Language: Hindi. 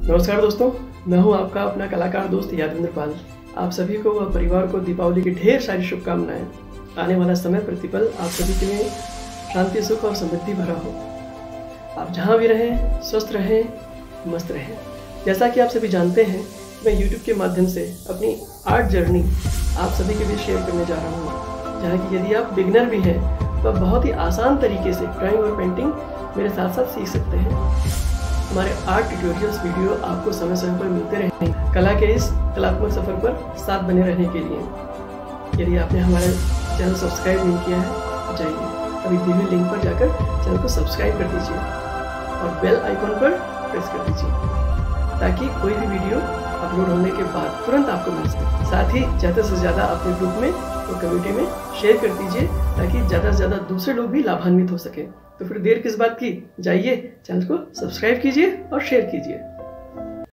नमस्कार दोस्तों, मैं हूं आपका अपना कलाकार दोस्त यादवेंद्र पाल। आप सभी को व परिवार को दीपावली की ढेर सारी शुभकामनाएं। आने वाला समय प्रतिपल आप सभी के लिए शांति, सुख और समृद्धि भरा हो। आप जहां भी रहें, स्वस्थ रहें, मस्त रहें। जैसा कि आप सभी जानते हैं, मैं YouTube के माध्यम से अपनी आर्ट जर्नी आप सभी के बीच शेयर करने जा रहा हूँ, जहाँ कि यदि आप बिगनर भी हैं तो आप बहुत ही आसान तरीके से ड्राइंग और पेंटिंग मेरे साथ साथ सीख सकते हैं। हमारे आर्ट ट्यूटोरियल्स वीडियो आपको समय समय पर मिलते रहेंगे, कला के इस कलात्मक सफर पर साथ बने रहने के लिए। यदि आपने हमारा चैनल सब्सक्राइब नहीं किया है तो जाइए अभी दी हुई लिंक पर जाकर चैनल को सब्सक्राइब कर दीजिए और बेल आइकॉन पर प्रेस कर दीजिए, ताकि कोई भी वीडियो अपलोड होने के बाद तुरंत आपको मिल सके। साथ ही ज़्यादा से ज़्यादा अपने ग्रुप में और कम्युनिटी में शेयर कर दीजिए, ताकि ज़्यादा से ज़्यादा दूसरे लोग भी लाभान्वित हो सके। तो फिर देर किस बात की, जाइए चैनल को सब्सक्राइब कीजिए और शेयर कीजिए।